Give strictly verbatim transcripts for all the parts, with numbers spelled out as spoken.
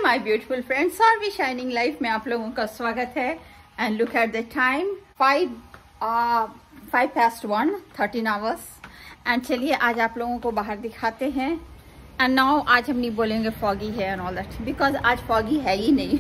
My beautiful friends, Saarvi shining life में आप लोगों का स्वागत है। And look at the time, five five past one, thirteen hours. And चलिए आज आप लोगों को बाहर दिखाते हैं। एंड नाउ आज हम नहीं बोलेंगे फॉगी है एंड ऑल दैट, बिकॉज आज फॉगी है ही नहीं।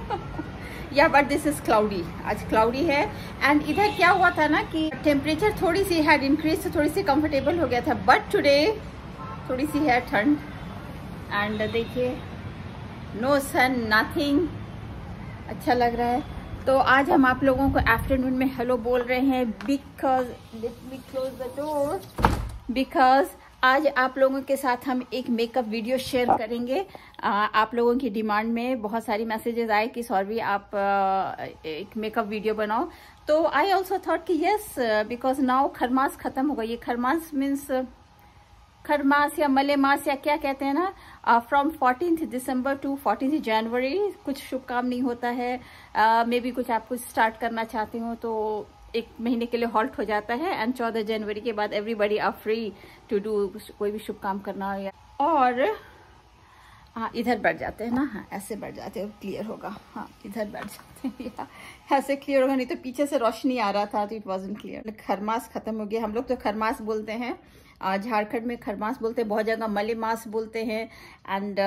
Yeah but this is cloudy, आज क्लाउडी है। एंड इधर क्या हुआ था ना कि टेम्परेचर थोड़ी सी हैड इंक्रीज, तो थोड़ी सी कंफर्टेबल हो गया था, बट टुडे थोड़ी सी है ठंड। एंड देखिए, नो सन, नथिंग, अच्छा लग रहा है। तो आज हम आप लोगों को आफ्टरनून में हेलो बोल रहे हैं, because let me close the door, because आज आप लोगों के साथ हम एक मेकअप वीडियो शेयर करेंगे। आ, आप लोगों की डिमांड में बहुत सारी मैसेजेस आए कि सॉरी आप आ, एक मेकअप वीडियो बनाओ। तो आई ऑल्सो थॉट कि यस, बिकॉज नाउ खरमास खत्म हो गई है। खरमास मीन्स खरमास या मले मास या क्या कहते हैं ना, from fourteenth December to fourteenth January कुछ शुभ काम नहीं होता है। मे uh, बी कुछ आप कुछ स्टार्ट करना चाहते हो तो एक महीने के लिए हॉल्ट हो जाता है। एंड चौदह जनवरी के बाद everybody are free to do कोई भी शुभ काम करना हो। और हाँ, इधर बैठ जाते हैं ना, हाँ ऐसे बैठ जाते हैं, क्लियर होगा। हाँ इधर बैठ जाते हैं, ऐसे क्लियर होगा, नहीं तो पीछे से रोशनी आ रहा था तो इट वाजंट क्लियर। खरमास खत्म हो गया, हम लोग तो खरमास बोलते हैं, झारखंड में खरमास बोलते हैं, बहुत जगह मले मास बोलते हैं। एंड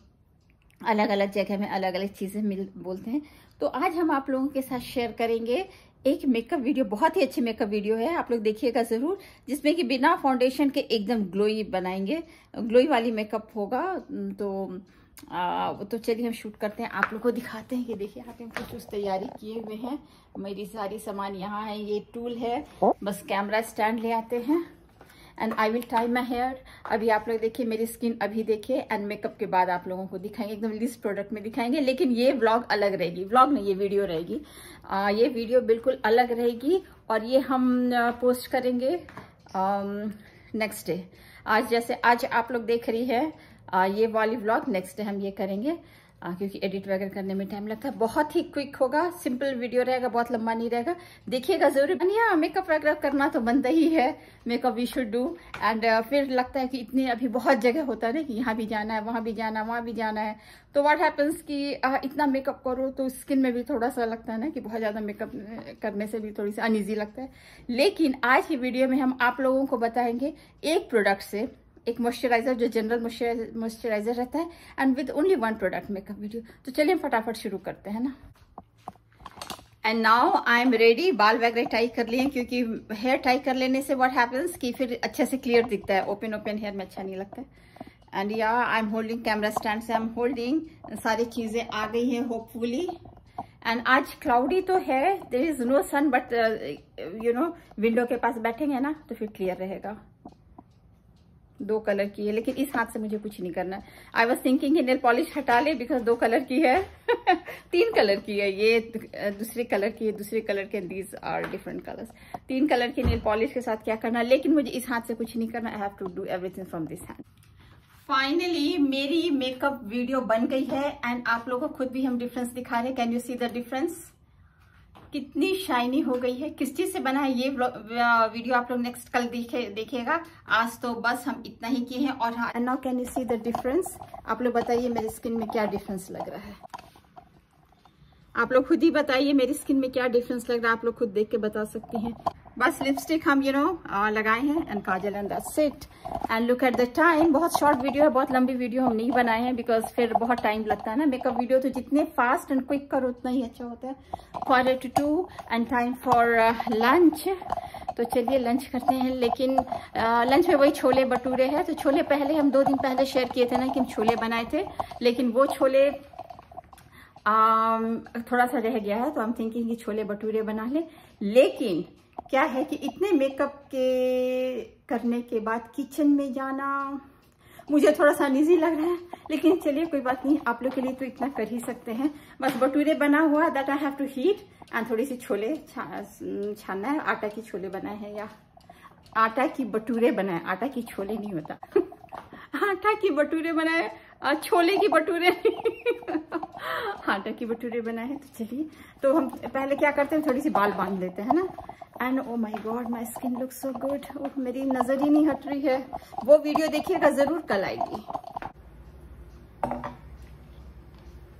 अलग अलग जगह में अलग अलग चीजें मिल बोलते हैं। तो आज हम आप लोगों के साथ शेयर करेंगे एक मेकअप वीडियो, बहुत ही अच्छी मेकअप वीडियो है, आप लोग देखिएगा जरूर, जिसमें कि बिना फाउंडेशन के एकदम ग्लोई बनाएंगे, ग्लोई वाली मेकअप होगा। तो आ, तो चलिए हम शूट करते हैं, आप लोग को दिखाते हैं कि देखिए यहाँ पे हम कुछ उस तैयारी किए हुए हैं। मेरी सारी सामान यहाँ है, ये टूल है, बस कैमरा स्टैंड ले आते हैं। And I will tie my hair. अभी आप लोग देखिए मेरी स्किन, अभी देखिए, एंड मेकअप के बाद आप लोगों को दिखाएंगे, एकदम लिस्ट प्रोडक्ट में दिखाएंगे। लेकिन ये व्लॉग अलग रहेगी, व्लॉग नहीं ये वीडियो रहेगी। आ, ये वीडियो बिल्कुल अलग रहेगी और ये हम पोस्ट करेंगे नेक्स्ट डे। आज जैसे आज आप लोग देख रही है आ, ये वाली व्लॉग, नेक्स्ट डे हम ये करेंगे। आ, क्योंकि एडिट वगैरह करने में टाइम लगता है। बहुत ही क्विक होगा, सिंपल वीडियो रहेगा, बहुत लंबा नहीं रहेगा, देखिएगा जरूर। या मेकअप वगैरह करना तो बनता ही है, makeup we should do. And फिर लगता है कि इतने अभी बहुत जगह होता है ना कि यहाँ भी जाना है, वहाँ भी जाना है, वहाँ भी जाना है। तो व्हाट हैपन्स कि uh, इतना मेकअप करो तो स्किन में भी थोड़ा सा लगता है ना कि बहुत ज्यादा मेकअप करने से भी थोड़ी सी अनईजी लगता है। लेकिन आज की वीडियो में हम आप लोगों को बताएंगे एक प्रोडक्ट से, एक मॉइस्चराइजर जो जनरल मॉइस्चराइजर रहता है, and with only one product makeup video. तो चलिए हम फटाफट शुरू करते हैं ना। And now I am ready. बाल वगैरह टाई कर लिए, क्योंकि हेयर टाई कर लेने से व्हाट हैपेंस कि फिर अच्छे से क्लियर दिखता है, ओपन ओपन हेयर में अच्छा नहीं लगता है। And yeah I am holding camera stand से, आई एम होल्डिंग, सारी चीजें आ गई हैं होपफुली। एंड आज क्लाउडी तो है, there is no sun, but you know window के पास बैठेंगे ना तो फिर क्लियर रहेगा। दो कलर की है, लेकिन इस हाथ से मुझे कुछ नहीं करना। आई वॉज थिंकिंग कि नेल पॉलिश हटा ले, बिकॉज दो कलर की है। तीन कलर की है, ये दूसरे कलर की है, दूसरे कलर के, दीज आर डिफरेंट कलर्स। तीन कलर की नेल पॉलिश के साथ क्या करना, लेकिन मुझे इस हाथ से कुछ नहीं करना। I have to do everything from this hand. Finally मेरी मेकअप वीडियो बन गई है एंड आप लोगों को खुद भी हम डिफरेंस दिखा रहे हैं। Can you see the difference, कितनी शाइनी हो गई है। किस चीज से बना है ये वीडियो आप लोग नेक्स्ट कल देखे देखिएगा। आज तो बस हम इतना ही किए हैं। और हाँ, now can you see the difference, आप लोग बताइए मेरी स्किन में क्या डिफरेंस लग रहा है। आप लोग खुद ही बताइए मेरी स्किन में क्या डिफरेंस लग रहा है, आप लोग खुद देख के बता सकती हैं। बस लिपस्टिक हम यू नो लगाए हैं and kajal, and that's it. And look at the time, बहुत शॉर्ट वीडियो है, बहुत लंबी वीडियो हम नहीं बनाए हैं, बिकॉज फिर बहुत टाइम लगता है ना मेकअप वीडियो। तो जितने फास्ट एंड क्विक करो उतना ही अच्छा होता है। Quarter to two and time for lunch. तो चलिए लंच करते हैं। लेकिन लंच uh, में वही छोले भटूरे है। तो छोले पहले हम दो दिन पहले शेयर किए थे ना कि हम छोले बनाए थे, लेकिन वो छोले um, थोड़ा सा रह गया है, तो हम थिंकिंग कि छोले भटूरे बना ले। लेकिन क्या है कि इतने मेकअप के करने के बाद किचन में जाना मुझे थोड़ा सा अनईजी लग रहा है, लेकिन चलिए कोई बात नहीं, आप लोग के लिए तो इतना कर ही सकते हैं। बस भटूरे बना हुआ, that I have to heat, and थोड़ी सी छोले छा, छानना है। आटा की छोले बनाए हैं, या आटा की भटूरे बनाए, आटा की छोले नहीं होता। आटा की भटूरे बनाए, छोले की भटूरे आटा की भटूरे बनाए हैं। तो चलिए, तो हम पहले क्या करते हैं, थोड़ी सी बाल बांध लेते हैं ना। And oh my God, my skin look so good. मेरी नजर ही नहीं हट रही है। वो वीडियो देखिएगा जरूर, कल आएगी।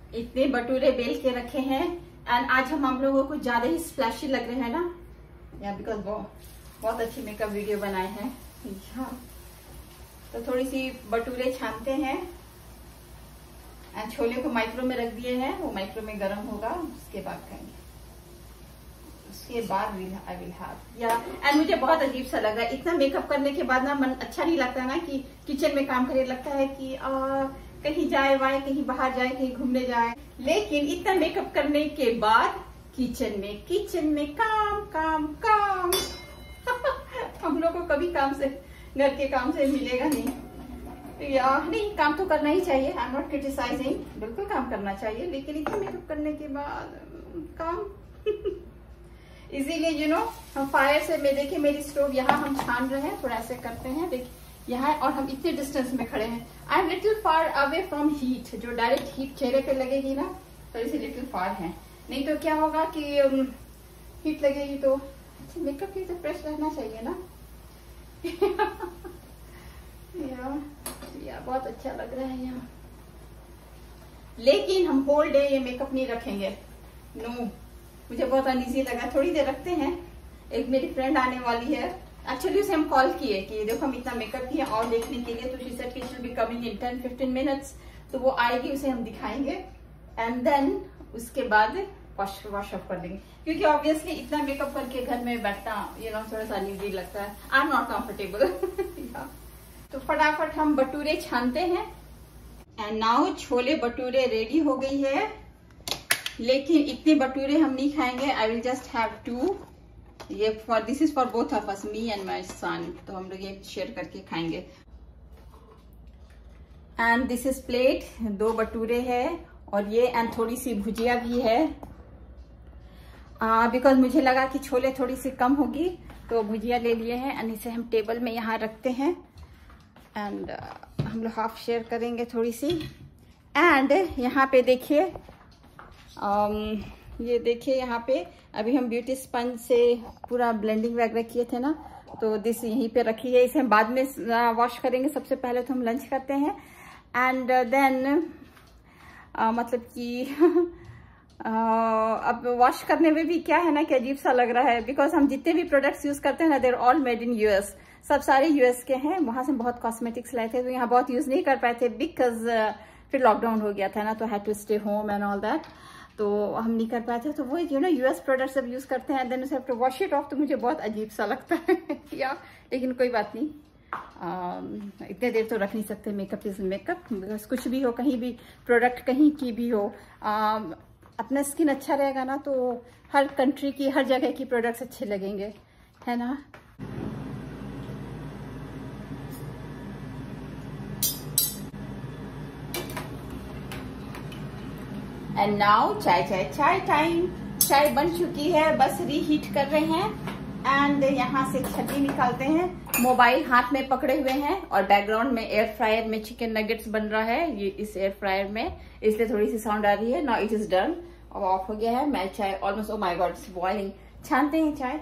इतने बटूरे बेल के रखे हैं एंड आज हम हम लोगों को ज्यादा ही स्प्लैशी लग रहे हैं ना, या बिकॉज बहुत अच्छी मेकअप वीडियो बनाए हैं। हाँ, तो थोड़ी सी बटूरे छानते हैं एंड छोले को माइक्रो में रख दिए हैं, वो माइक्रो में गर्म होगा, उसके बाद खाएंगे, उसके बाद I will have yeah and मुझे बहुत अजीब सा लग रहा है इतना मेकअप करने के बाद ना, मन अच्छा नहीं लगता ना कि किचन में काम करे, लगता है कि आ, कहीं जाए वाए, कहीं बाहर जाए, कहीं घूमने जाए। लेकिन इतना मेकअप करने के बाद किचन में किचन में काम काम काम हम लोग को कभी काम से, घर के काम से मिलेगा नहीं। या नहीं, काम तो करना ही चाहिए, आई एम नॉट क्रिटिसाइजिंग, बिल्कुल काम करना चाहिए, लेकिन इतना मेकअप करने के बाद काम इसीलिए यू नो हम फायर से, मैं देखिए मेरी स्टोव यहाँ हम छान रहे हैं, थोड़ा ऐसे करते हैं, देखिए यहाँ, और हम इतने डिस्टेंस में खड़े हैं। I am little far away from heat, जो डायरेक्ट हीट चेहरे पे लगेगी ना, थोड़ी सी लिटिल फार है, नहीं तो क्या होगा कि हीट लगेगी तो मेकअप की तो फ्रेश रहना चाहिए ना। या, या बहुत अच्छा लग रहा है यहाँ, लेकिन हम होल डे ये मेकअप नहीं रखेंगे, नो no. मुझे बहुत अनईजी लगा, थोड़ी देर रखते हैं। एक मेरी फ्रेंड आने वाली है, एक्चुअली उसे हम कॉल किए कि देखो हम इतना मेकअप किए और देखने के लिए, तो शी सेड कि she will be coming in ten fifteen minutes, तो वो आएगी, उसे हम दिखाएंगे एंड देन उसके बाद वॉश वॉश ऑफ कर देंगे, क्योंकि ऑब्वियसली इतना मेकअप करके घर में बैठना यू नो थोड़ा सा अनईजी लगता है, आई एम नॉट कंफर्टेबल। तो फटाफट हम बटूरे छानते हैं and now chole bhature ready हो गई है, लेकिन इतने भटूरे हम नहीं खाएंगे, I will just have two, ये for this is for both of us, me and my son, तो हम लोग ये शेयर करके खाएंगे। एंड दिस इज प्लेट, दो भटूरे है और ये एंड थोड़ी सी भुजिया भी है, बिकॉज uh, मुझे लगा कि छोले थोड़ी सी कम होगी, तो भुजिया ले लिए हैं एंड इसे हम टेबल में यहाँ रखते हैं एंड uh, हम लोग हाफ शेयर करेंगे थोड़ी सी। एंड यहाँ पे देखिए, um, ये देखिए यहाँ पे अभी हम ब्यूटी स्पंज से पूरा ब्लेंडिंग वगैरह किए थे ना, तो दिस यहीं पे रखी है, इसे हम बाद में वॉश करेंगे, सबसे पहले तो हम लंच करते हैं एंड देन uh, मतलब कि uh, अब वॉश करने में भी क्या है ना कि अजीब सा लग रहा है, बिकॉज हम जितने भी प्रोडक्ट्स यूज करते हैं ना, they're all made in US, सब सारे यूएस के हैं, वहां से बहुत कॉस्मेटिक्स लाए थे, तो यहाँ बहुत यूज नहीं कर पाए थे बिकॉज uh, फिर लॉकडाउन हो गया था ना, तो had to stay home and all that, तो हम नहीं कर पाए थे, तो वो यू नो यूएस प्रोडक्ट्स अब यूज करते हैं, then have to wash it off, तो मुझे बहुत अजीब सा लगता है या, लेकिन कोई बात नहीं, uh, इतने देर तो रख नहीं सकते, मेकअप इज मेकअप, बिकॉज कुछ भी हो, कहीं भी प्रोडक्ट कहीं की भी हो, uh, अपना स्किन अच्छा रहेगा ना, तो हर कंट्री की, हर जगह की प्रोडक्ट्स अच्छे लगेंगे, है ना। एंड नाउ चाय चाय चाय टाइम, चाय बन चुकी है, बस रीहीट कर रहे हैं एंड यहाँ से छन्नी निकालते हैं, मोबाइल हाथ में पकड़े हुए हैं और बैकग्राउंड में एयर फ्रायर में चिकन नगेट्स बन रहा है, ये इस एयर फ्रायर में, इसलिए थोड़ी सी साउंड आ रही है। नाउ इट इज डन, अब ऑफ हो गया है, मैं चाय almost, oh my God it's boiling, छानते हैं चाय।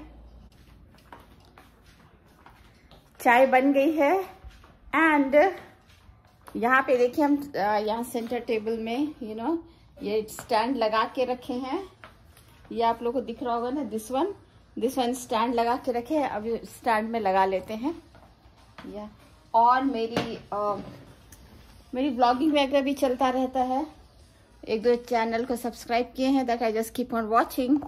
चाय बन गई है एंड यहाँ पे देखिए हम यहाँ सेंटर टेबल में यू you नो know, ये स्टैंड लगा के रखे हैं, ये आप लोगों को दिख रहा होगा ना, this one this one stand लगा के रखे हैं, अब स्टैंड में लगा लेते हैं। या और मेरी आ, मेरी ब्लॉगिंग वगैरह भी चलता रहता है, एक दो चैनल को सब्सक्राइब किए हैं, that I just keep on watching.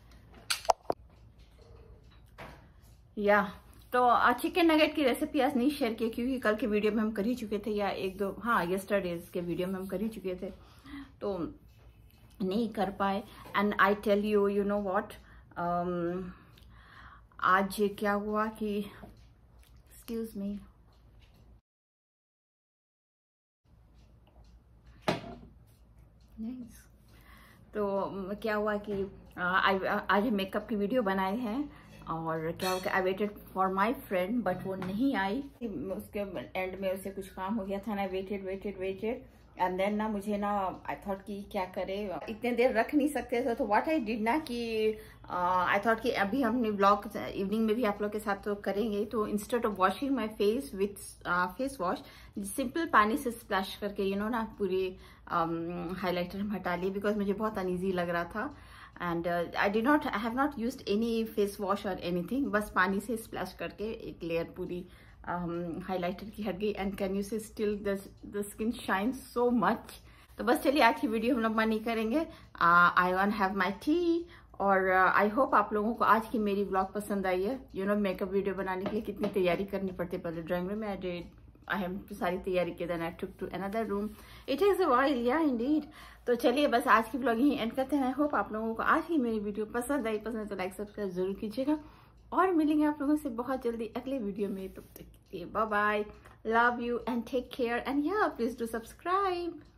या तो चिकन नगेट की रेसिपी आज नहीं शेयर की, क्योंकि कल के वीडियो में हम कर ही चुके थे, या एक दो, हाँ यस्टरडेज के वीडियो में हम कर ही चुके थे, तो नहीं कर पाए। And I tell you you know what, आज क्या हुआ कि, एक्सक्यूज मी, nice. तो क्या हुआ कि आ, आज मेकअप की वीडियो बनाए हैं और क्या हो गया, I waited for my friend but वो नहीं आई, उसके एंड में उसे कुछ काम हो गया था ना, waited waited waited and then ना मुझे ना आई थॉट कि क्या करे, इतने देर रख नहीं सकते थे, तो व्हाट आई डिड ना कि आई थॉट कि अभी हमने ब्लॉग इवनिंग में भी आप लोग के साथ तो करेंगे, तो instead of washing my face with face wash, simple पानी से स्प्लैश करके यू नो ना पूरे हाइलाइटर हम हटा लिए, बिकॉज मुझे बहुत अनईजी लग रहा था। And I did not I have not used any face wash और एनीथिंग, बस पानी से स्प्लैश करके एक लेयर पूरी हाइलाइटर um, की हट गई। And can you see still the skin shine so much. तो बस चलिए आज की वीडियो हम लोग मनी करेंगे। I wanna have my tea, और आई uh, होप आप लोगों को आज की मेरी व्लॉग पसंद आई है। यू नो मेकअप वीडियो बनाने के लिए कितनी तैयारी करनी पड़ती है। पहले ड्राइंग रूम में आई डिड आई हैव सारी तैयारी की, then I took to another room, it is a while, yeah indeed. तो चलिए बस आज की व्लॉग यहीं एंड करते हैं। आई होप आप लोगों को आज की मेरी वीडियो पसंद आई। पसंद है तो लाइक सब्सक्राइब जरूर कीजिएगा, और मिलेंगे आप लोगों से बहुत जल्दी अगले वीडियो में। तब तक के लिए bye bye, love you and take care, and yeah please do subscribe.